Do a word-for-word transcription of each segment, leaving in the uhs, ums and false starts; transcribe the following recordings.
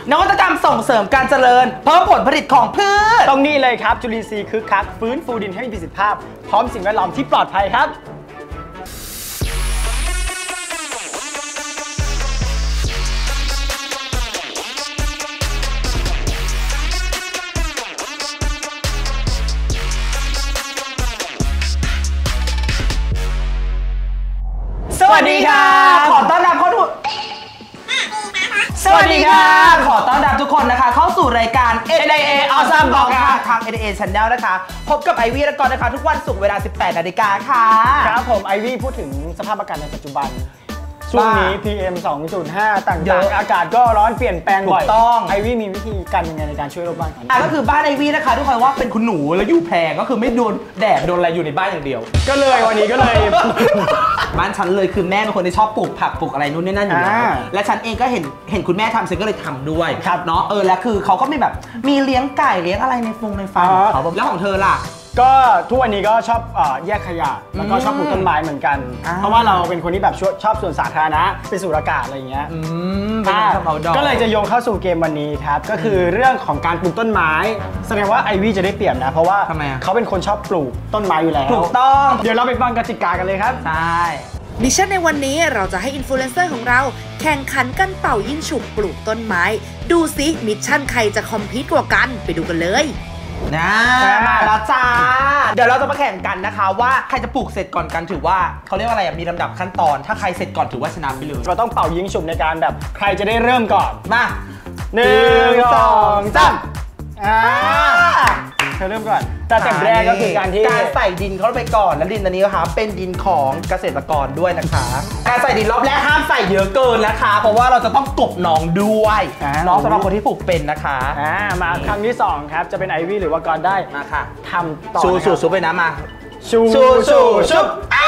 นวัตกรรมส่งเสริมการเจริญเพิ่มผลผลิตของพืชตรงนี้เลยครับจุลินทรีย์คึกคักฟื้นฟูดินให้มีประสิทธิภาพพร้อมสิ่งแวดล้อมที่ปลอดภัยครับสวัสดีค่ะขอต้อนรับเข้าสู่สวัสดีค่ะขอต้อนรับทุกคนนะคะเข้าสู่รายการ เอ็น ไอ เอ Awesome Box ค่ะทาง เอ็น ไอ เอ Channel นะคะพบกับไอวี่และกอนนะคะทุกวันศุกร์เวลา สิบแปดนาฬิกาค่ะครับผมไอวี่พูดถึงสภาพอากาศในปัจจุบันช่วงนี้ พี เอ็ม สองจุดห้า ต่างๆอากาศก็ร้อนเปลี่ยนแปลงบ่อยต้องไอวี่มีวิธีการยังไงในการช่วยโลกบ้างครับอ่ะก็คือบ้านไอวี่นะคะทุกคนว่าเป็นคุณหนูแล้วอยู่แพงก็คือไม่โดนแดดโดนอะไรอยู่ในบ้านอย่างเดียวก็เลยวันนี้ก็เลยบ้านฉันเลยคือแม่เป็นคนที่ชอบปลูกผักปลูกอะไรนู่นนี่นั่นอยู่แล้วและฉันเองก็เห็นเห็นคุณแม่ทำฉันก็เลยทำด้วยเนาะเออแล้วคือเขาก็มีแบบมีเลี้ยงไก่เลี้ยงอะไรในฟงในฟาร์มเขาแล้วของเธอล่ะก็ทุกวันนี้ก็ชอบแยกขยะแล้วก็ชอบปลูกต้นไม้เหมือนกันเพราะว่าเราเป็นคนที่แบบชอบส่วนสาธารณะเป็นสูดอากาศอะไรอย่างเงี้ยก็เลยจะโยงเข้าสู่เกมวันนี้ครับก็คือเรื่องของการปลูกต้นไม้แสดงว่าไอวี่จะได้เปรียบนะเพราะว่าเขาเป็นคนชอบปลูกต้นไม้อยู่แล้วถูกต้องเดี๋ยวเราไปฟังกติกากันเลยครับใช่มิชชั่นในวันนี้เราจะให้อินฟลูเอนเซอร์ของเราแข่งขันกันเป่ายิ่งฉุบปลูกต้นไม้ดูซิมิชชั่นใครจะคอมพีทกว่ากันไปดูกันเลยนะมาแล้วจ้าเดี๋ยวเราจะมาแข่งกันนะคะว่าใครจะปลูกเสร็จก่อนกันถือว่าเขาเรียกว่าอะไรมีลำดับขั้นตอนถ้าใครเสร็จก่อนถือว่าชนะไปเลยเราต้องเป่ายิงฉุบในการแบบใครจะได้เริ่มก่อนมาหนึ่งสองสามอ่าเธอเริ่มก่อนแต่แต่แรกก็คือการที่การใส่ดินเข้าไปก่อนแล้วดินอันนี้นะคะเป็นดินของเกษตรกรด้วยนะคะการใส่ดินรอบแรกห้ามใส่เยอะเกินนะคะเพราะว่าเราจะต้องกบน้องด้วยน้องสำหรับคนที่ปลูกเป็นนะคะอ่ามาครั้งที่สองครับจะเป็นไอวี่หรือว่ากอนได้มาค่ะทำต่อชูชูชูไปนะมาชูชูชู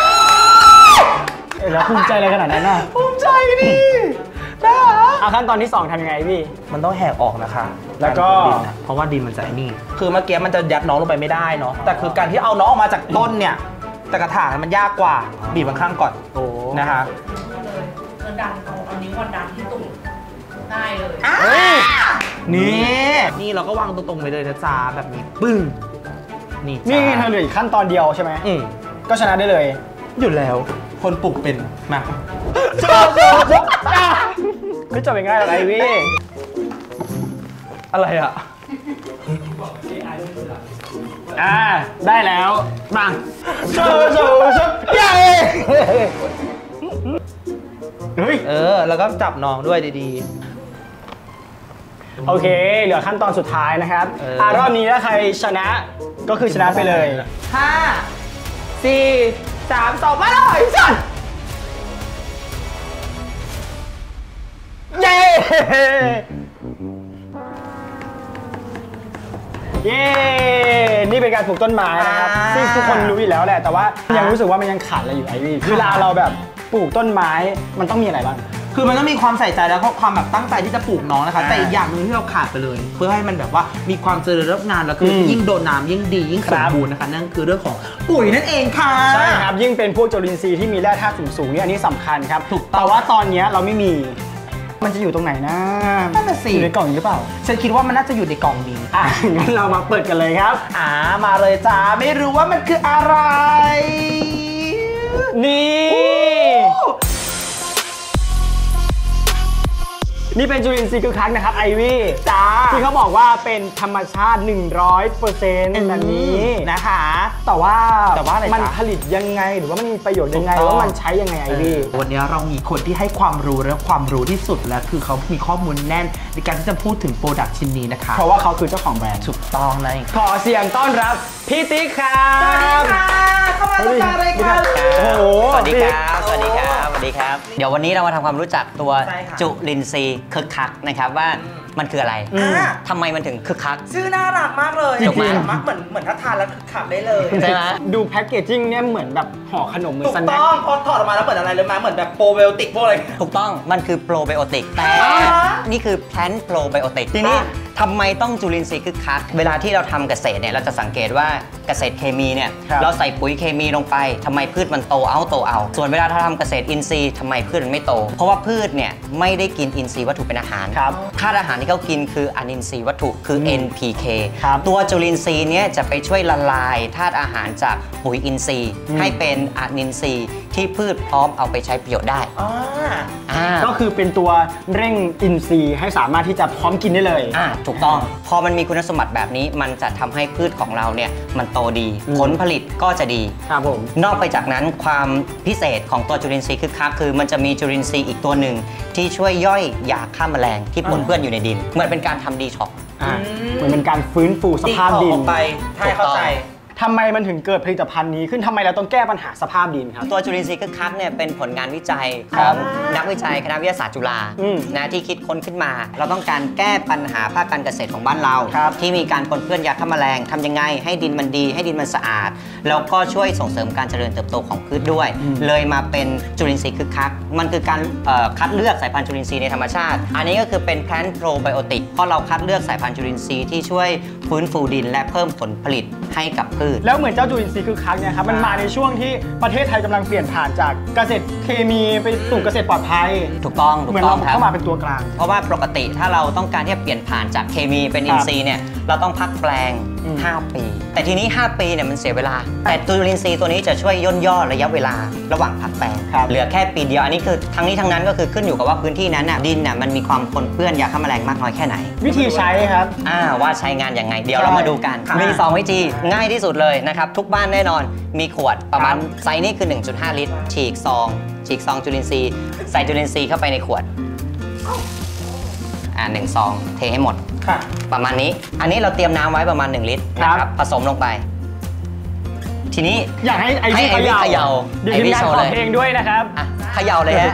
แล้วภูมิใจอะไรขนาดนั้นน่ะภูมิใจดินะเอาขั้นตอนที่สองทำยังไงพี่มันต้องแหกออกนะคะแล้วก็เพราะว่าดินมันจะนี่คือเมื่อกี้มันจะยัดน้องลงไปไม่ได้เนาะแต่คือการที่เอาน้องออกมาจากต้นเนี่ยแต่กระถางมันยากกว่าบีบบางข้างก่อนโอ้นะคะเธอดันเอาเอานิ้วดันที่ตุ่มได้เลยนี่นี่เราก็วางตรงๆไปเลยนะจ๊ะแบบนี้ปึ้งนี่นี่เธอเหลืออีกขั้นตอนเดียวใช่ไหมอืมก็ชนะได้เลยอยู่แล้วคนปลูกเป็นมาโชว์โชว์โชว์ไม่จบง่ายหรอกไอวี่อะไรอ่ะอ่าได้แล้วมาโชว์โชว์โชว์เย้เฮ้ยเออแล้วก็จับน้องด้วยดีๆโอเคเหลือขั้นตอนสุดท้ายนะครับอ่ารอบนี้ถ้าใครชนะก็คือชนะไปเลยห้าสี่สามสองมาเลยจัดเย้เย้นี่เป็นการปลูกต้นไม้นะครับซึ่งทุกคนรู้อยู่แล้วแหละแต่ว่ายังรู้สึกว่ามันยังขาดอะไรอยู่ไอวี่เวลาเราแบบปลูกต้นไม้มันต้องมีอะไรบ้างคือมันต้องมีความใส่ใจแล้วก็ความแบบตั้งใจที่จะปลูกน้องนะคะแต่อีกอย่างหนึ่งที่เราขาดไปเลยเพื่อให้มันแบบว่ามีความเจริญงานแล้วคือยิ่งโดนน้ำยิ่งดียิ่งสมบูรณ์นะคะนั่นคือเรื่องของปุ๋ยนั่นเองค่ะใช่ครับยิ่งเป็นพวกจุลินทรีย์ที่มีแร่ธาตุสูงๆนี่อันนี้สำคัญครับถูกแต่ว่าตอนนี้เราไม่มีมันจะอยู่ตรงไหนนะนั่นน่ะสิอยู่ในกล่องนี้หรือเปล่าฉันคิดว่ามันน่าจะอยู่ในกล่องนี้อ่ะงั้นเรามาเปิดกันเลยครับอ่ามาเลยจ้าไม่รู้ว่ามันคืออะไรนี่นี่เป็นจุลินทรีย์คึกคักนะครับไอวี่จ้าที่เขาบอกว่าเป็นธรรมชาติ หนึ่งร้อยเปอร์เซ็นต์ แบบนี้นะคะแต่ว่าแต่ว่าอะไรมันผลิตยังไงหรือว่ามันมีประโยชน์ยังไงว่ามันใช้ยังไงไอวี่วันนี้เรามีคนที่ให้ความรู้และความรู้ที่สุดและคือเขามีข้อมูลแน่นในการที่จะพูดถึงโปรดักต์ชิ้นนี้นะคะเพราะว่าเขาคือเจ้าของแบรนด์ถูกต้องเลยขอเสียงต้อนรับพี่ติ๊กครับสวัสดีค่ะเข้ามาดูการรายการโอ้โหสวัสดีครับสวัสดีครับสวัสดีครับเดี๋ยววันนี้เรามาทำความรู้จักตัวจุลินทรีย์คึกคักนะครับว่ามันคืออะไรทำไมมันถึงคึกคักชื่อน่ารักมากเลยจริงๆมักเหมือนเหมือนถ้าทานแล้วคึกคักได้เลยใช่ไหมดูแพ็กเกจจิ้งเนี่ยเหมือนแบบห่อขนมเหมือนสแน็คถูกต้องพอถอดออกมาแล้วเหมือนอะไรเลยมั้ยเหมือนแบบโปรไบโอติกพวกอะไรถูกต้องมันคือโปรไบโอติกแต่นี่คือแพลนต์โปรไบโอติกทีนี้ทำไมต้องจุลินทรีย์คึกคักเวลาที่เราทำเกษตรเนี่ยเราจะสังเกตว่าเกษตรเคมีเนี่ยเราใส่ปุ๋ยเคมีลงไปทำไมพืชมันโตเอาโตเอาส่วนเวลาเราทำเกษตรอินทรีย์ทำไมพืชมันไม่โตเพราะว่าพืชเนี่ยไม่ได้กินอินทรีย์วัตถุเป็นอาหารธาตุอาหารที่เขากินคืออนินทรีย์วัตถุคือ เอ็น พี เค ตัวจุลินทรีย์เนี่ยจะไปช่วยละลายธาตุอาหารจากปุ๋ยอินทรีย์ให้เป็นอนินทรีย์ที่พืชพร้อมเอาไปใช้ประโยชน์ได้ก็คือเป็นตัวเร่งอินทรีย์ให้สามารถที่จะพร้อมกินได้เลยอ่าถูกต้องพอมันมีคุณสมบัติแบบนี้มันจะทำให้พืชของเราเนี่ยมันโตดีผลผลิตก็จะดีครับผมนอกไปจากนั้นความพิเศษของตัวจุลินทรีย์คึกคักคือมันจะมีจุลินทรีย์อีกตัวหนึ่งที่ช่วยย่อยยาฆ่าแมลงที่ปนเปื้อนอยู่ในดินเหมือนเป็นการทำดีท็อกซ์เหมือนเป็นการฟื้นฟูสภาพดินไปให้เข้าใจทำไมมันถึงเกิดผลิตภัณฑ์นี้ขึ้นทำไมเราต้องแก้ปัญหาสภาพดินครับตัวจุลินทรีย์คึกคักเนี่ยเป็นผลงานวิจัยของนักวิจัยคณะวิทยาศาสตร์จุฬานะที่คิดค้นขึ้นมาเราต้องการแก้ปัญหาภาคการเกษตรของบ้านเราที่มีการปนเปื้อนยาฆ่าแมลงทำยังไงให้ดินมันดีให้ดินมันสะอาดแล้วก็ช่วยส่งเสริมการเจริญเติบโตของพืชด้วยเลยมาเป็นจุลินทรีย์คึกคักมันคือการคัดเลือกสายพันธุ์จุลินทรีย์ในธรรมชาติอันนี้ก็คือเป็นแพลนโปรไบโอติกเพราะเราคัดเลือกสายพันธุ์จุลินทรีย์ที่ช่วยฟื้นฟูดินและเพิ่มผลผลิตให้กับพืชแล้วเหมือนเจ้าจุลินทรีย์คึกคักเนี่ยครับมันมาในช่วงที่ประเทศไทยกำลังเปลี่ยนผ่านจากเกษตรเคมีไปสู่เกษตรปลอดภัยถูกต้องเหมือนเราเข้ามาเป็นตัวกลางเพราะว่าปกติถ้าเราต้องการที่จะเปลี่ยนผ่านจากเคมีเป็นอินทรีย์เนี่ยเราต้องพักแปลงห้าปีแต่ทีนี้ห้าปีเนี่ยมันเสียเวลาแต่จุลินทรีย์ตัวนี้จะช่วยย่นย่อระยะเวลาระหว่างพักแปลงเหลือแค่ปีเดียวอันนี้คือทั้งนี้ทั้งนั้นก็คือขึ้นอยู่กับว่าพื้นที่นั้นน่ะดินน่ะมันมีความปนเปื้อนยาฆ่าแมลงมากน้อยแค่ไหนวิธีใช้ครับอ่าว่าใช้งานยังไงเดี๋ยวเรามาดูกันมีสองวิธีง่ายที่สุดเลยนะครับทุกบ้านแน่นอนมีขวดประมาณไซส์นี้คือ หนึ่งจุดห้า ลิตรฉีกซองฉีกซองจุลินทรีย์ใส่จุลินทรีย์เข้าไปในขวดอ่าหนึ่งซองเทให้หมดประมาณนี้อันนี้เราเตรียมน้ำไว้ประมาณหนึ่งลิตรนะครับผสมลงไปทีนี้อยากให้ไอวี่เขย่าเดี๋ยวทีมงานขอเพลงด้วยนะครับเขย่าเลยฮะ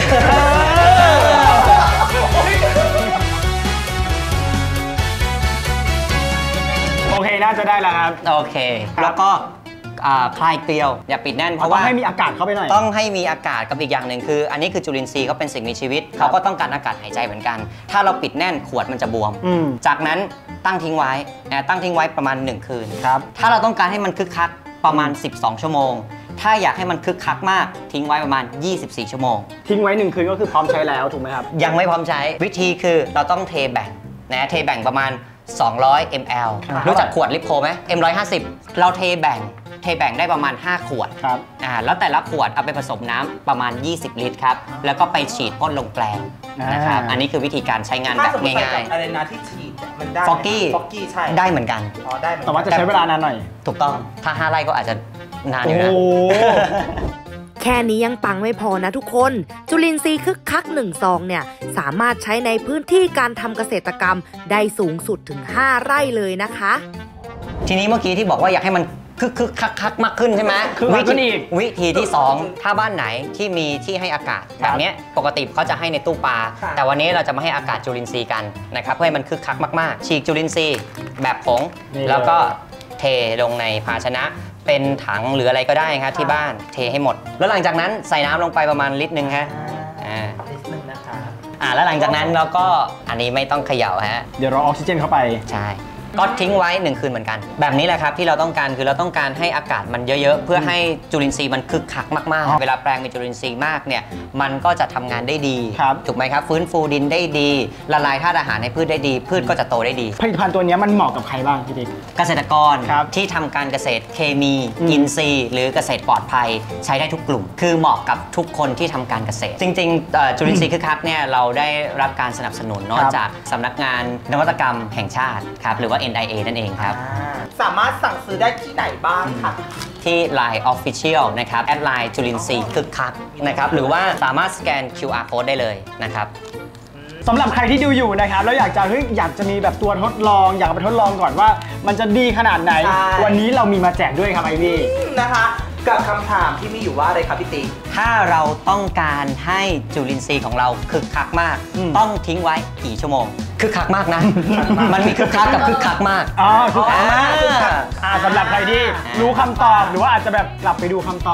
โอเคน่าจะได้แล้วครับโอเคแล้วก็คลายเกลียวอย่าปิดแน่นเพราะว่าให้มีอากาศเข้าไปหน่อยต้องให้มีอากาศกับอีกอย่างหนึ่งคืออันนี้คือจุลินทรีย์เขาเป็นสิ่งมีชีวิตเขาก็ต้องการอากาศหายใจเหมือนกันถ้าเราปิดแน่นขวดมันจะบวมจากนั้นตั้งทิ้งไว้ตั้งทิ้งไว้ประมาณหนึ่งคืนครับถ้าเราต้องการให้มันคึกคักประมาณสิบสองชั่วโมงถ้าอยากให้มันคึกคักมากทิ้งไว้ประมาณยี่สิบสี่ชั่วโมงทิ้งไว้หนึ่งคืนก็คือพร้อมใช้แล้วถูกไหมครับยังไม่พร้อมใช้วิธีคือเราต้องเทแบ่งนะเทแบ่งประมาณสองร้อยมิลลิลิตร รู้จักขวดลิปโพไหม เอ็ม หนึ่งร้อยห้าสิบ เราเทแบ่งเทแบ่งได้ประมาณห้าขวดครับอ่าแล้วแต่ละขวดเอาไปผสมน้ำประมาณยี่สิบลิตรครับแล้วก็ไปฉีดพ่นลงแปลงนะครับอันนี้คือวิธีการใช้งานแบบง่ายๆอะไรนะที่ฉีดมันได้ฟอกกี้ฟอกกี้ใช่ได้เหมือนกันอ๋อได้เหมือนกันแต่ว่าจะใช้เวลานานหน่อยถูกต้องถ้าห้าไร่ก็อาจจะนานอยู่นะแค่นี้ยังปังไม่พอนะทุกคนจุลินทรีย์คึกคักหนึ่งซองเนี่ยสามารถใช้ในพื้นที่การทำเกษตรกรรมได้สูงสุดถึงห้าไร่เลยนะคะทีนี้เมื่อกี้ที่บอกว่าอยากให้มันคึกคึกคักคักมากขึ้นใช่ไหมวิธีวิธีที่สองถ้าบ้านไหนที่มีที่ให้อากาศแบบนี้ปกติเขาจะให้ในตู้ปลาแต่วันนี้เราจะมาให้อากาศจุลินทรีย์กันนะครับเพื่อให้มันคึกคักมากๆฉีกจุลินทรีย์แบบผงแล้วก็เทลงในภาชนะเป็นถังหรืออะไรก็ได้ครับที่บ้านเทให้หมดแล้วหลังจากนั้นใส่น้ำลงไปประมาณลิตรหนึ่งฮะอ่าลิตรหนึ่งนะคะอ่าแล้วหลังจากนั้นเราก็อันนี้ไม่ต้องเขย่าฮะเดี๋ยวเราออกซิเจนเข้าไปใช่ก็ทิ้งไว้หนึ่งคืนเหมือนกันแบบนี้แหละครับที่เราต้องการคือเราต้องการให้อากาศมันเยอะๆเพื่อให้จุลินทรีย์มันคึกคักมากๆเวลาแปลงมีจุลินทรีย์มากเนี่ยมันก็จะทำงานได้ดีถูกไหมครับฟื้นฟูดินได้ดีละลายธาตุอาหารในพืชได้ดีพืชก็จะโตได้ดีผลิตภัณฑ์ตัวนี้มันเหมาะกับใครบ้างพี่ติ๊กเกษตรกรที่ทำการเกษตรเคมีอินทรีย์หรือเกษตรปลอดภัยใช้ได้ทุกกลุ่มคือเหมาะกับทุกคนที่ทำการเกษตรจริงๆจุลินทรีย์คึกคักเนี่ยเราได้รับการสนับสนุนนอกจากสำนักงานนวัตกรรมแห่งชาติครับหรือว่า เอ็น ไอ เอ นั่นเองสามารถสั่งซื้อได้ที่ไหนบ้างคะที่ ไลน์ Official นะครับแอดไลน์จุลินทรีย์คึกคักนะครับหรือว่าสามารถสแกน คิว อาร์ Code ได้เลยนะครับสำหรับใครที่ดูอยู่นะครับแล้วอยากจะเฮ้ยอยากจะมีแบบตัวทดลองอยากไปทดลองก่อนว่ามันจะดีขนาดไหนวันนี้เรามีมาแจกด้วยครับไอวี่นะคะกับคำถามที่มีอยู่ว่าอะไรครับพี่ติ๊กถ้าเราต้องการให้จุลินทรีย์ของเราคึกคักมากต้องทิ้งไว้กี่ชั่วโมงคึกคักมากนะมันมีคึกคักกับคึกคักมากอ๋อคึกคักมากสำหรับใครที่รู้คำตอบหรือว่าอาจจะแบบกลับไปดูคำตอบ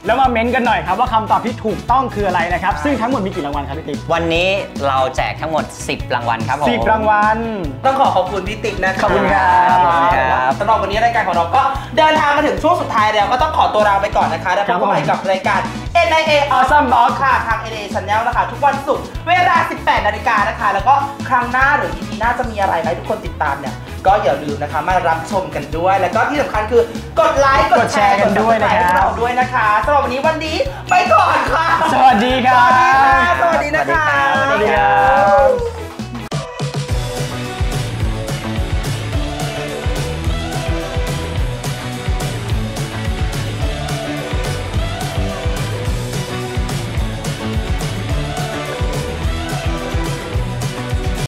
แล้วมาเม้นต์กันหน่อยครับว่าคำตอบที่ถูกต้องคืออะไรนะครับซึ่งทั้งหมดมีกี่รางวัลครับพี่ติ๊กวันนี้เราแจกทั้งหมดสิบรางวัลครับผมสิบรางวัลต้องขอขอบคุณพี่ติ๊กนะคะขอบคุณครับสำหรับวันนี้รายการของเราก็เดินทางมาถึงช่วงสุดท้ายแล้วก็ต้องขอตัวลาไปก่อนนะคะแล้วพบกันใหม่กับรายการ เอ็น ไอ เอ Awesome Box ค่ะทาง เอ็น ไอ เอ Channel นะคะทุกวันศุกร์เวลา สิบแปดนาฬิกานะคะแล้วก็ครั้งหน้าหรือ อี พี หน้าจะมีอะไรให้ทุกคนติดตามเนี่ยก็อย่าลืมนะคะมารับชมกันด้วยแล้วก็ที่สำคัญคือกดไลค์กดแชร์กันด้วยนะครับเราด้วยนะคะสำหรับวันนี้วันนี้ไปก่อนค่ะสวัสดีครับสวัสดีค่ะสวัสดีนะคะสวัสดีครับ